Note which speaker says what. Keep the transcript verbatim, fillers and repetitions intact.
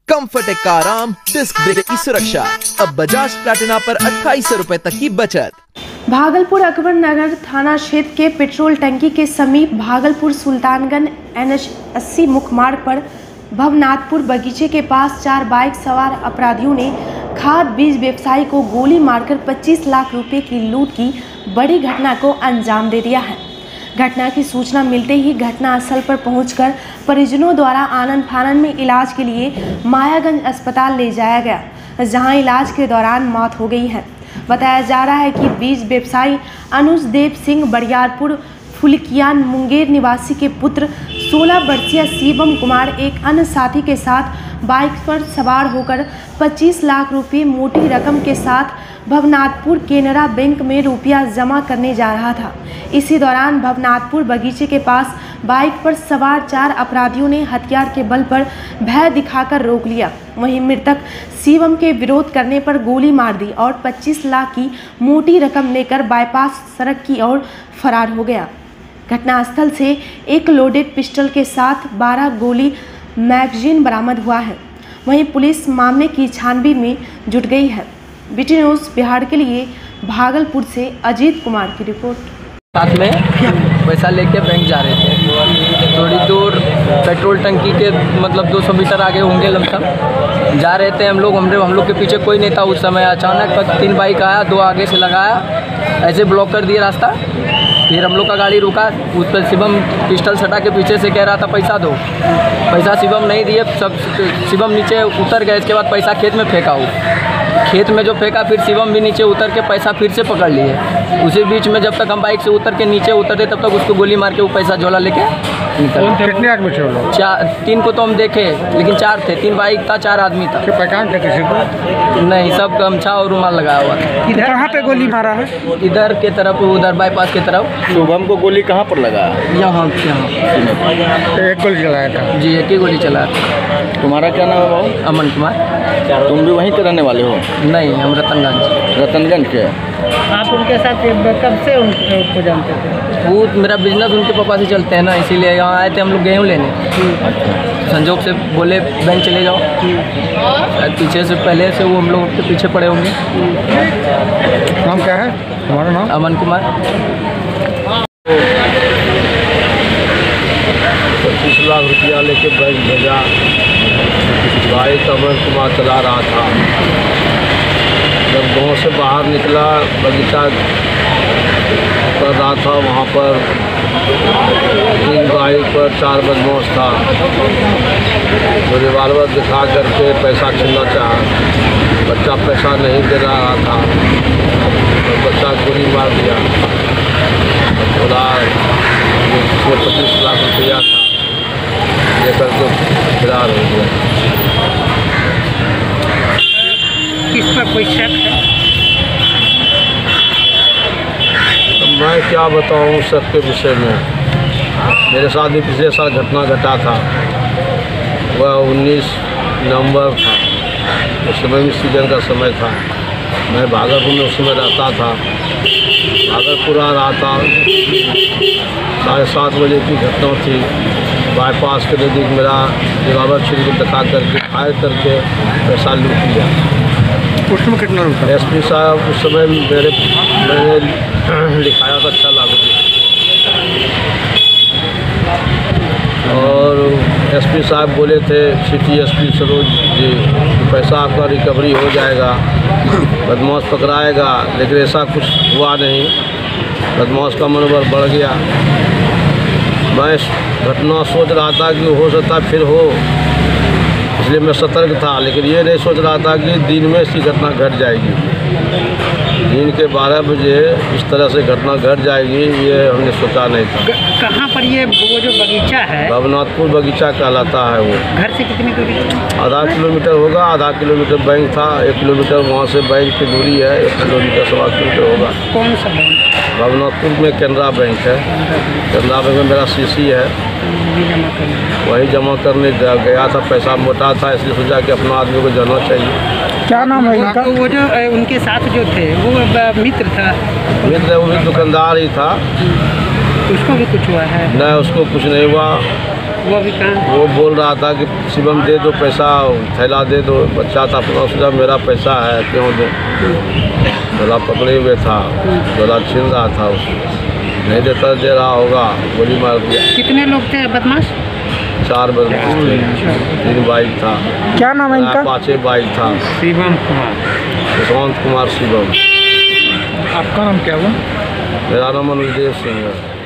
Speaker 1: कंफर्टेक का आराम, disc brake की सुरक्षा। अब बजाज प्लैटिना पर अट्ठाईस सौ रुपए तक की बचत।
Speaker 2: भागलपुर अकबर नगर थाना क्षेत्र के पेट्रोल टंकी के समीप भागलपुर सुल्तानगंज एन एच अस्सी मुख्य मार्ग पर भवनाथपुर बगीचे के पास चार बाइक सवार अपराधियों ने खाद बीज व्यवसायी को गोली मारकर पच्चीस लाख रुपए की लूट की बड़ी घटना को अंजाम दे दिया है। घटना की सूचना मिलते ही घटनास्थल पर पहुंचकर परिजनों द्वारा आनन फानन में इलाज के लिए मायागंज अस्पताल ले जाया गया, जहां इलाज के दौरान मौत हो गई है। बताया जा रहा है कि बीज व्यवसायी अनुज देव सिंह बरियारपुर फुलकियान मुंगेर निवासी के पुत्र सोलह वर्षीय शिवम कुमार एक अन्य साथी के साथ बाइक पर सवार होकर पच्चीस लाख रुपए मोटी रकम के साथ भवनाथपुर केनरा बैंक में रुपया जमा करने जा रहा था। इसी दौरान भवनाथपुर बगीचे के पास बाइक पर सवार चार अपराधियों ने हथियार के बल पर भय दिखाकर रोक लिया। वहीं मृतक शिवम के विरोध करने पर गोली मार दी और पच्चीस लाख की मोटी रकम लेकर बाईपास सड़क की ओर फरार हो गया। घटनास्थल से एक लोडेड पिस्टल के साथ बारह गोली मैगजीन बरामद हुआ है। वहीं पुलिस मामले की छानबीन में जुट गई है। बीटी न्यूज़ बिहार के लिए भागलपुर से अजीत कुमार की रिपोर्ट।
Speaker 3: साथ में पैसा लेके बैंक जा रहे थे, थोड़ी दूर पेट्रोल टंकी के मतलब दो सौ मीटर आगे होंगे लमसम जा रहे थे हम लोग। हम हम लोग के पीछे कोई नहीं था उस समय। अचानक तीन बाइक आया, दो आगे से लगाया, ऐसे ब्लॉक कर दिया रास्ता। फिर हम लोग का गाड़ी रुका, उस पर शिवम पिस्टल सटा के पीछे से कह रहा था पैसा दो। पैसा शिवम नहीं दिए, सब शिवम नीचे उतर गए। इसके बाद पैसा खेत में फेंका हो, खेत में जो फेंका फिर शिवम भी नीचे उतर के पैसा फिर से पकड़ लिए। उसी बीच में जब तक हम बाइक से उतर के नीचे उतरते तब तक उसको गोली मार के वो पैसा झोला लेके निकल।
Speaker 4: कितने आदमी थे लोग?
Speaker 3: चार, तीन को तो हम देखे लेकिन चार थे, तीन बाइक था, चार आदमी था।
Speaker 4: पहचान थे किसी को?
Speaker 3: नहीं, सब गमछा और रुमाल लगाया हुआ था।
Speaker 4: इधर कहाँ पे गोली मारा है?
Speaker 3: इधर के तरफ, उधर बाईपास की तरफ।
Speaker 5: शुभम को गोली कहाँ पर लगा?
Speaker 3: यहाँ यहाँ
Speaker 4: एक गोली चलाया था
Speaker 3: जी, एक ही गोली चलाया था।
Speaker 5: तुम्हारा क्या नाम है बाबू?
Speaker 3: अमन कुमार।
Speaker 5: तुम भी वहीं के रहने वाले हो?
Speaker 3: नहीं, हम रतनगंज।
Speaker 5: रतनगंज के?
Speaker 6: आप उनके साथ कब से उनको जानते थे?
Speaker 3: वो मेरा बिजनेस उनके पापा से चलते हैं ना, इसीलिए यहाँ आए थे हम लोग गेहूँ लेने। संजोग से बोले बैंक चले जाओ, पीछे से पहले से वो हम लोग के पीछे पड़े होंगे।
Speaker 4: नाम क्या है हमारा? नाम
Speaker 3: अमन कुमार।
Speaker 7: पच्चीस लाख रुपया लेके बैंक भेजा। बाइक अमन कुमार चला रहा था। जब गांव से बाहर निकला, बगीचा कर रहा था, वहाँ पर तीन बाइक पर चार बदमाश था जो रिवाल्वर दिखा करके पैसा छीनना चाहा। बच्चा पैसा नहीं दे रहा था तो बच्चा गोली मार दिया। बोला उसमें पच्चीस लाख रुपया था, लेकर के फरार हो गया।
Speaker 6: किस पर कोई शक है?
Speaker 7: तो मैं क्या बताऊं शक के विषय में। मेरे साथ भी पिछले साल घटना घटा था। वह उन्नीस नवंबर था, उस समय भी सीजन का समय था। मैं भागलपुर में उस समय रहता था। भागलपुर आ रहा था, साढ़े सात बजे की घटना थी। बाईपास के नज़दीक मेरा रिवाल्वर छीन के दिखा करके फायर करके पैसा लूट लिया।
Speaker 4: उसमें कितना रुपया?
Speaker 7: एस पी साहब उस समय मेरे मैंने लिखाया था छः लाख रुपये, और एस पी साहब बोले थे city S P Saroj ji पैसा आपका रिकवरी हो जाएगा, बदमाश पकड़ाएगा। लेकिन ऐसा कुछ हुआ नहीं, बदमाश का मनोबल बढ़ गया। मैं घटना सोच रहा था कि हो सकता फिर हो, इसलिए मैं सतर्क था। लेकिन ये नहीं सोच रहा था कि दिन में इसकी घटना घट जाएगी। दिन के बारह बजे इस तरह से घटना घट जाएगी, ये हमने सोचा नहीं था।
Speaker 6: कहाँ पर ये वो जो बगीचा है?
Speaker 7: भवनाथपुर बगीचा कहलाता है। वो
Speaker 6: घर से कितनी दूरी?
Speaker 7: आधा किलोमीटर होगा। आधा किलोमीटर बैंक था, एक किलोमीटर वहाँ से बैंक की दूरी है, एक किलोमीटर सवा किलोमीटर होगा।
Speaker 6: कौन सा बैंक?
Speaker 7: भवनाथपुर में केनरा बैंक है। केनरा बैंक में मेरा सीसी है, वही जमा करने गया था। पैसा मोटा था, इसलिए सोचा कि अपना आदमी को जाना चाहिए।
Speaker 4: क्या नाम है इनका?
Speaker 6: वो जो उनके साथ जो थे वो मित्र था?
Speaker 7: मित्र वो भी दुकानदार ही था।
Speaker 6: उसको भी कुछ हुआ है?
Speaker 7: नहीं, उसको कुछ नहीं हुआ।
Speaker 6: वो अभी कहाँ?
Speaker 7: वो बोल रहा था कि शिवम दे दो पैसा, थैला दे दो। बच्चा था अपना, सोचा मेरा पैसा है क्यों दो। झोला पकड़े हुए था, झोला छीन रहा था उसको, नहीं देता दे रहा होगा, गोली मार दिया।
Speaker 6: कितने लोग थे बदमाश?
Speaker 7: चार बदमाश थे, तीन बाइक था।
Speaker 6: क्या नाम है इनका?
Speaker 7: पाँचे बाइक था।
Speaker 6: शिवम कुमार,
Speaker 7: यशवंत कुमार शिवम।
Speaker 4: आपका नाम क्या हुआ?
Speaker 7: मेरा नाम अनुदेव सिंह है।